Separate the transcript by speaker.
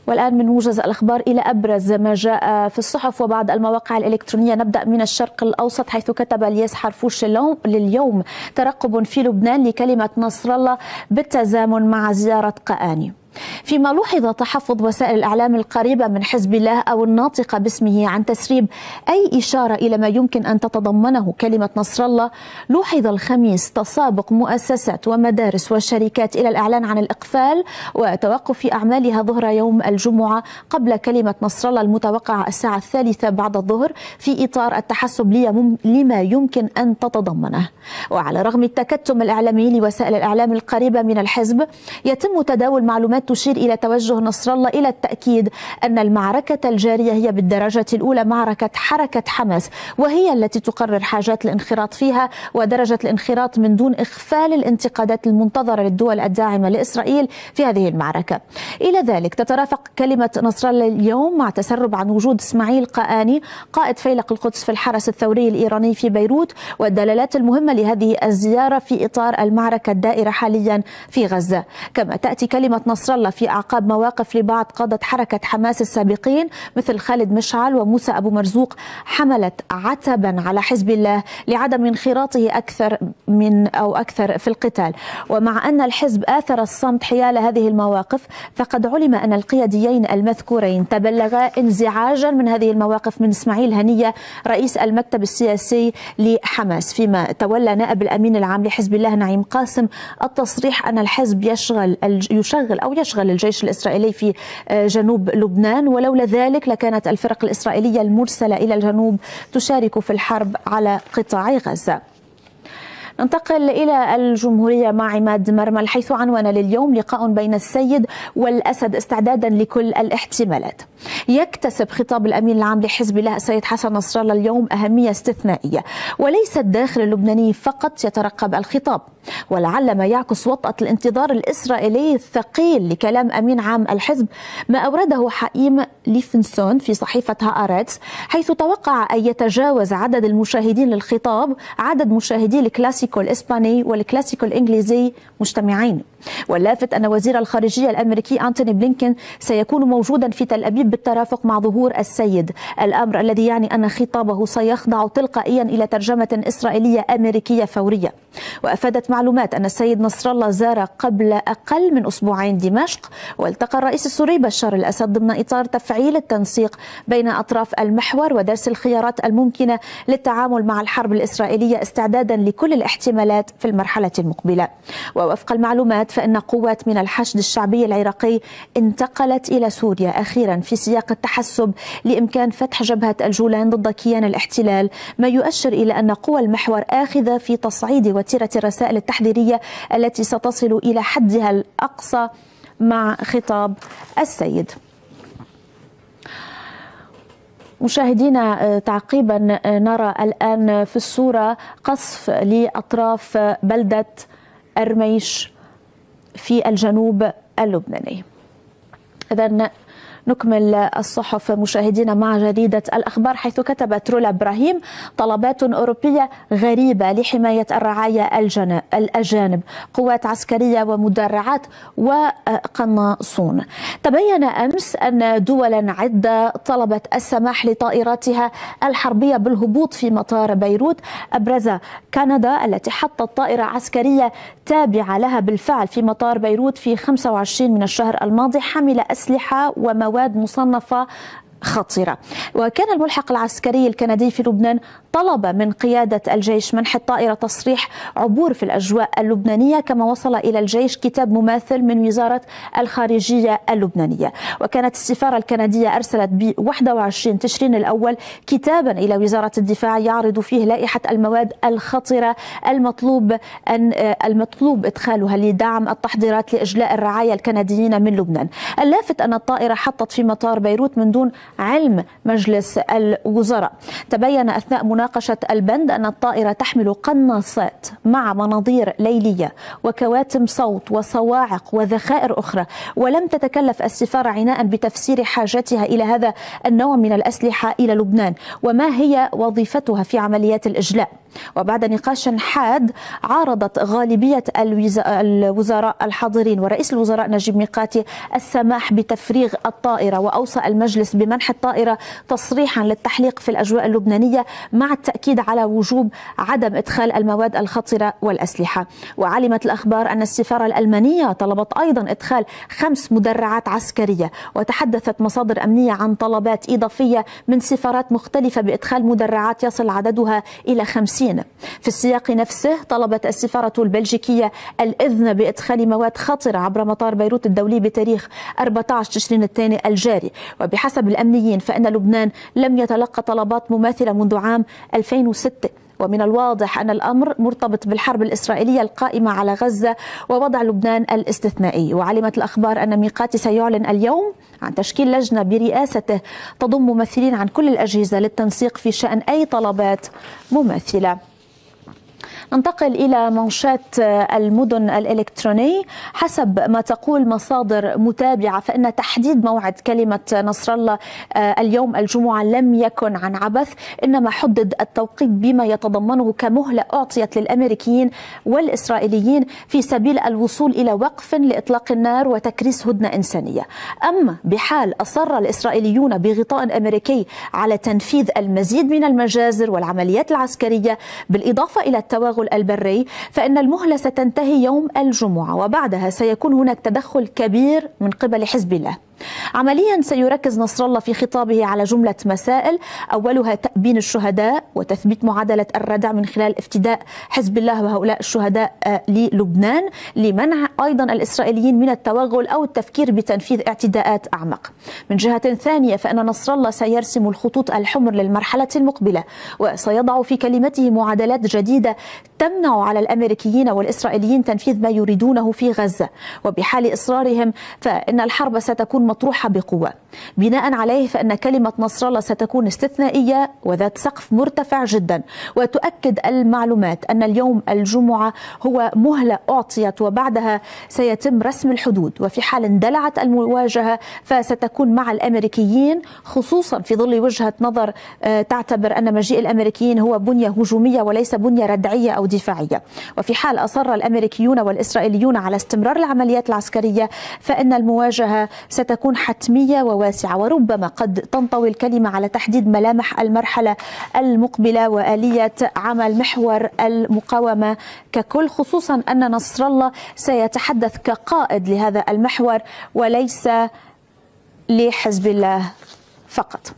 Speaker 1: والآن من موجز الأخبار إلى أبرز ما جاء في الصحف وبعض المواقع الإلكترونية. نبدأ من الشرق الأوسط، حيث كتب الياس حرفوش لليوم: ترقب في لبنان لكلمة نصر الله بالتزامن مع زيارة قآني. فيما لوحظ تحفظ وسائل الإعلام القريبة من حزب الله أو الناطقة باسمه عن تسريب أي إشارة إلى ما يمكن أن تتضمنه كلمة نصر الله، لوحظ الخميس تسابق مؤسسات ومدارس وشركات إلى الإعلان عن الإقفال وتوقف أعمالها ظهر يوم الجمعة قبل كلمة نصر الله المتوقعة الساعة 3 بعد الظهر، في إطار التحسب لما يمكن أن تتضمنه. وعلى رغم التكتم الإعلامي لوسائل الإعلام القريبة من الحزب، يتم تداول معلومات تشير إلى توجه نصر الله إلى التأكيد أن المعركة الجارية هي بالدرجة الأولى معركة حركة حماس، وهي التي تقرر حاجات الانخراط فيها ودرجة الانخراط من دون إغفال الانتقادات المنتظرة للدول الداعمة لإسرائيل في هذه المعركة. إلى ذلك تترافق كلمة نصر الله اليوم مع تسرب عن وجود إسماعيل قآني قائد فيلق القدس في الحرس الثوري الإيراني في بيروت، والدلالات المهمة لهذه الزيارة في إطار المعركة الدائرة حاليا في غزة. كما تأتي كلمة نصر الله في أعقاب مواقف لبعض قادة حركة حماس السابقين مثل خالد مشعل وموسى أبو مرزوق، حملت عتبا على حزب الله لعدم انخراطه أكثر في القتال. ومع أن الحزب آثر الصمت حيال هذه المواقف، فقد علم أن القياديين المذكورين تبلغا انزعاجا من هذه المواقف من إسماعيل هنية رئيس المكتب السياسي لحماس، فيما تولى نائب الأمين العام لحزب الله نعيم قاسم التصريح أن الحزب يشغل الجيش الإسرائيلي في جنوب لبنان، ولولا ذلك لكانت الفرق الإسرائيلية المرسلة إلى الجنوب تشارك في الحرب على قطاع غزة. ننتقل إلى الجمهورية مع عماد مرمل، حيث عنوان لليوم: لقاء بين السيد والأسد استعدادا لكل الاحتمالات. يكتسب خطاب الأمين العام لحزب الله السيد حسن نصر الله اليوم أهمية استثنائية، وليس الداخل اللبناني فقط يترقب الخطاب، ولعل ما يعكس وطأة الانتظار الإسرائيلي الثقيل لكلام أمين عام الحزب ما أورده حائم ليفنسون في صحيفة هآرتس، حيث توقع أن يتجاوز عدد المشاهدين للخطاب عدد مشاهدي الكلاسيكو الإسباني والكلاسيكو الإنجليزي مجتمعين. واللافت أن وزير الخارجية الأمريكي أنتوني بلينكين سيكون موجودا في تل أبيب بالترافق مع ظهور السيد، الأمر الذي يعني أن خطابه سيخضع تلقائيا إلى ترجمة إسرائيلية أمريكية فورية. وأفادت معلومات أن السيد نصر الله زار قبل أقل من أسبوعين دمشق، والتقى الرئيس السوري بشار الأسد ضمن إطار تفعيل التنسيق بين أطراف المحور ودرس الخيارات الممكنة للتعامل مع الحرب الإسرائيلية استعدادا لكل الاحتمالات في المرحلة المقبلة. ووفق المعلومات فإن قوات من الحشد الشعبي العراقي انتقلت إلى سوريا أخيرا في سياق التحسب لإمكان فتح جبهة الجولان ضد كيان الاحتلال، ما يؤشر إلى أن قوى المحور آخذة في تصعيد وتيرة الرسائل التحذيرية التي ستصل إلى حدها الأقصى مع خطاب السيد. مشاهدينا، تعقيبا نرى الآن في الصورة قصف لأطراف بلدة أرميش في الجنوب اللبناني. إذن نكمل الصحف مشاهدينا مع جريدة الأخبار، حيث كتبت رولا إبراهيم: طلبات أوروبية غريبة لحماية الرعايا الأجانب، قوات عسكرية ومدرعات وقناصون. تبين أمس أن دولا عدة طلبت السماح لطائراتها الحربية بالهبوط في مطار بيروت، أبرز كندا التي حطت طائرة عسكرية تابعة لها بالفعل في مطار بيروت في 25 من الشهر الماضي، حاملة أسلحة ومواد مصنفة خطيرة. وكان الملحق العسكري الكندي في لبنان طلب من قيادة الجيش منح الطائرة تصريح عبور في الأجواء اللبنانية، كما وصل إلى الجيش كتاب مماثل من وزارة الخارجية اللبنانية. وكانت السفارة الكندية أرسلت ب 21 تشرين الأول كتابا إلى وزارة الدفاع يعرض فيه لائحة المواد الخطرة المطلوب إدخالها لدعم التحضيرات لإجلاء الرعايا الكنديين من لبنان. اللافت أن الطائرة حطت في مطار بيروت من دون علم مجلس الوزراء. تبين أثناء مناقشة ناقشت البند أن الطائرة تحمل قناصات مع مناظير ليلية وكواتم صوت وصواعق وذخائر أخرى، ولم تتكلف السفارة عناء بتفسير حاجتها إلى هذا النوع من الأسلحة إلى لبنان وما هي وظيفتها في عمليات الإجلاء. وبعد نقاش حاد عارضت غالبية الوزراء الحاضرين ورئيس الوزراء نجيب ميقاتي السماح بتفريغ الطائرة، وأوصى المجلس بمنح الطائرة تصريحا للتحليق في الأجواء اللبنانية مع التأكيد على وجوب عدم إدخال المواد الخطرة والأسلحة. وعلمت الأخبار أن السفارة الألمانية طلبت أيضا إدخال 5 مدرعات عسكرية، وتحدثت مصادر أمنية عن طلبات إضافية من سفارات مختلفة بإدخال مدرعات يصل عددها إلى 50. في السياق نفسه طلبت السفارة البلجيكية الإذن بإدخال مواد خطرة عبر مطار بيروت الدولي بتاريخ 14 تشرين الثاني الجاري. وبحسب الأمنيين فإن لبنان لم يتلقى طلبات مماثلة منذ عام 2006، ومن الواضح أن الأمر مرتبط بالحرب الإسرائيلية القائمة على غزة ووضع لبنان الاستثنائي. وعلمت الأخبار أن ميقاتي سيعلن اليوم عن تشكيل لجنة برئاسته تضم ممثلين عن كل الأجهزة للتنسيق في شأن أي طلبات مماثلة. ننتقل إلى منشات المدن الإلكتروني. حسب ما تقول مصادر متابعة فإن تحديد موعد كلمة نصر الله اليوم الجمعة لم يكن عن عبث، إنما حدد التوقيت بما يتضمنه كمهلة أعطيت للأمريكيين والإسرائيليين في سبيل الوصول إلى وقف لإطلاق النار وتكريس هدنة إنسانية. أما بحال أصر الإسرائيليون بغطاء أمريكي على تنفيذ المزيد من المجازر والعمليات العسكرية بالإضافة إلى التوغل البري فإن المهلة ستنتهي يوم الجمعة، وبعدها سيكون هناك تدخل كبير من قبل حزب الله. عمليا سيركز نصر الله في خطابه على جملة مسائل، أولها تأبين الشهداء وتثبيت معادلة الردع من خلال افتداء حزب الله وهؤلاء الشهداء للبنان، لمنع أيضا الإسرائيليين من التوغل أو التفكير بتنفيذ اعتداءات أعمق. من جهة ثانية فإن نصر الله سيرسم الخطوط الحمر للمرحلة المقبلة، وسيضع في كلمته معادلات جديدة تمنع على الأمريكيين والإسرائيليين تنفيذ ما يريدونه في غزة، وبحال إصرارهم فإن الحرب ستكون مطروحة بقوة. بناء عليه فإن كلمة نصر الله ستكون استثنائية وذات سقف مرتفع جدا، وتؤكد المعلومات أن اليوم الجمعة هو مهلة أعطيت وبعدها سيتم رسم الحدود، وفي حال اندلعت المواجهة فستكون مع الأمريكيين، خصوصا في ظل وجهة نظر تعتبر أن مجيء الأمريكيين هو بنية هجومية وليس بنية ردعية أو دفاعية. وفي حال أصر الأمريكيون والإسرائيليون على استمرار العمليات العسكرية فإن المواجهة ستكون حتمية وواسعة، وربما قد تنطوي الكلمة على تحديد ملامح المرحلة المقبلة وآلية عمل محور المقاومة ككل، خصوصا أن نصر الله سيتحدث كقائد لهذا المحور وليس لحزب الله فقط.